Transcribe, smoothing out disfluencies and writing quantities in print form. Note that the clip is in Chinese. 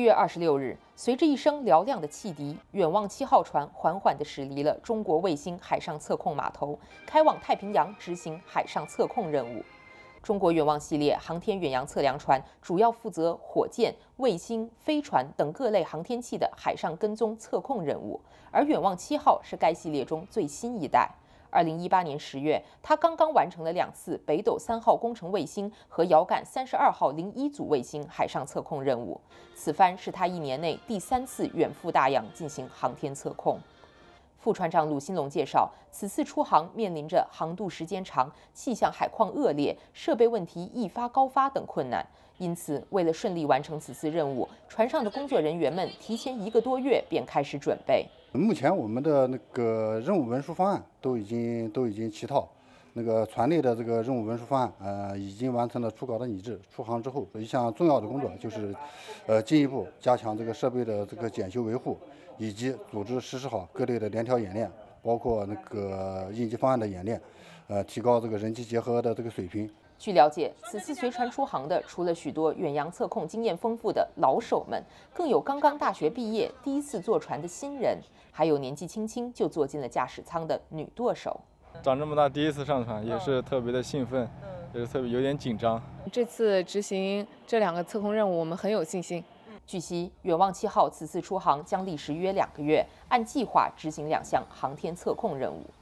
10月26日，随着一声嘹亮的汽笛，远望7号船缓缓地驶离了中国卫星海上测控码头，开往太平洋执行海上测控任务。中国远望系列航天远洋测量船主要负责火箭、卫星、飞船等各类航天器的海上跟踪测控任务，而远望7号是该系列中最新一代。2018年10月，它刚刚完成了2次北斗3号工程卫星和遥感32号01组卫星海上测控任务。此番是它1年内第3次远赴大洋进行航天测控。副船长鲁新龙介绍，此次出航面临着航渡时间长、气象海况恶劣、设备问题易发高发等困难。因此，为了顺利完成此次任务，船上的工作人员们提前1个多月便开始准备。 目前我们的任务文书方案都已经齐套，船内的任务文书方案已经完成了初稿的拟制。出航之后，一项重要的工作就是进一步加强设备的检修维护，以及组织实施好各类的联调演练，包括应急方案的演练，提高人机结合的水平。 据了解，此次随船出航的除了许多远洋测控经验丰富的老手们，更有刚刚大学毕业、第一次坐船的新人，还有年纪轻轻就坐进了驾驶舱的女舵手。 长这么大第一次上船，也是特别的兴奋，也是特别有点紧张。 这次执行这2个测控任务，我们很有信心。 据悉，远望7号此次出航将历时约2个月，按计划执行2项航天测控任务。